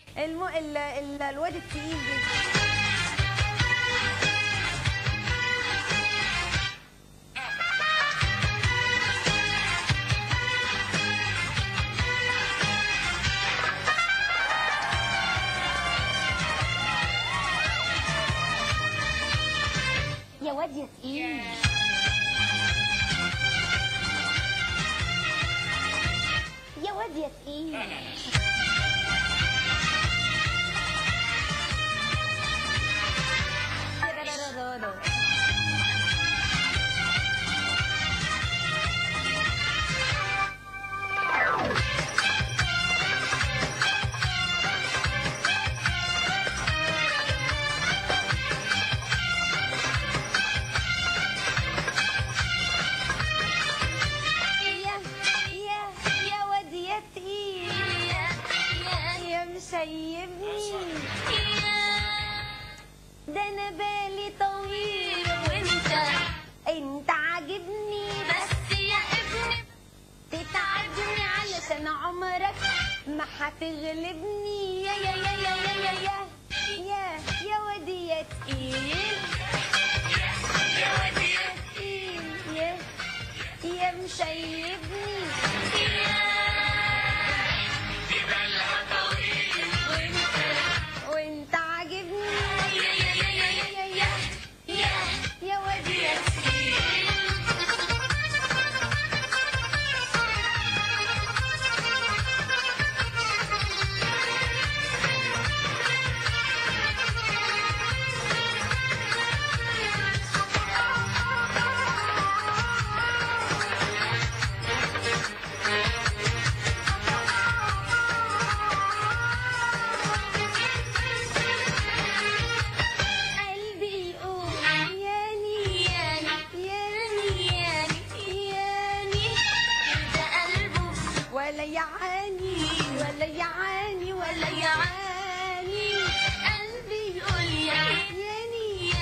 الواد التقيل جدا. يا واد يا تقيل. يا واد يا تقيل. سيبني ده انا بالي طويل وانت عاجبني بس يا ابني تتعبني علشان عمرك ما هتغلبني يا يا يا يا يا يا يا يا ودي يا تقيل يا ودي يا تقيل يا مشيبني وانت عاجبني يا ودي يا ولا يعاني ولا يعاني ولا يعاني قلبي يقول ياني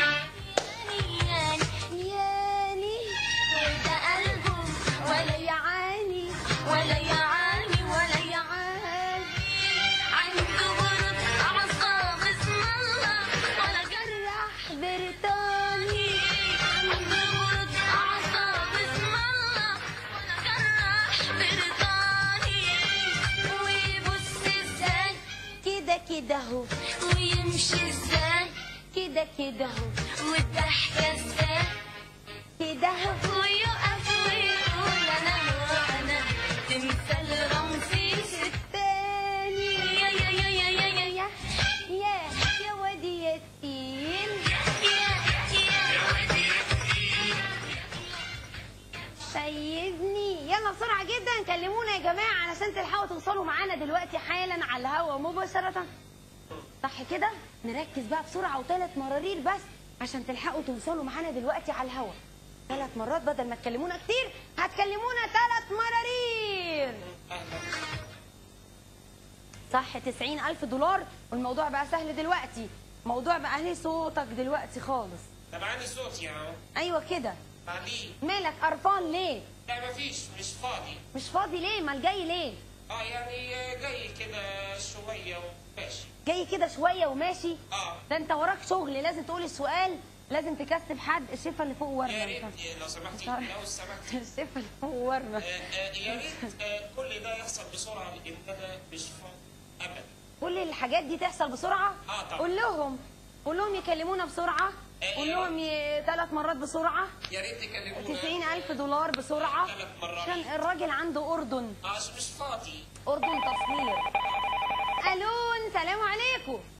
ياني وده قلبه ولا يعاني ولا يعاني ولا يعاني عنده برد أعصاب اسم الله ولا جرح بريطاني عنده برد أعصاب اسم الله ولا جرح بريطاني ويبص ازاي كده اهو ويمشي ازاي كده اهو والضحكة ازاي كده اهو ويقف ويقول أنا هو أنا تمثال رمسيس التاني يا يا يا يا يا يا يا يا ودي يا تقيل سيبني يلا بسرعة جدا كلمونا يا جماعة علشان تلحقوا توصلوا معانا دلوقتي حالا على الهوا مباشرة. صح كده؟ نركز بقى بسرعة وثلاث مرارير بس عشان تلحقوا توصلوا معانا دلوقتي على الهوا. 3 مرات بدل ما تكلمونا كتير هتكلمونا 3 مرارير. صح 90,000 دولار والموضوع بقى سهل دلوقتي. موضوع بقى ليه صوتك دلوقتي خالص. طب عندي صوت يا عم. ايوه كده. ليه؟ مالك قرفان ليه؟ لا مفيش، مش فاضي. مش فاضي ليه؟ امال جاي ليه؟ يعني جاي كده شوية وماشي. جاي كده شوية وماشي؟ ده انت وراك شغل لازم تقول السؤال، لازم تكسب حد. الشفة اللي فوق ورمة. يا ريت لو سمحتي لو سمحتي. الشفة اللي فوق ورمة. يا ريت كل ده يحصل بسرعة لأن أنا مش فاضي أبدا. كل الحاجات دي تحصل بسرعة؟ طبعا. قول لهم يكلمونا بسرعة. قول لهم 3 مرات بسرعة. يا ريت تكلمونا 90,000 دولار بسرعة. 3 مرات. عشان الراجل عنده أردن. مش فاضي. أردن تصوير. ألو سلام عليكم.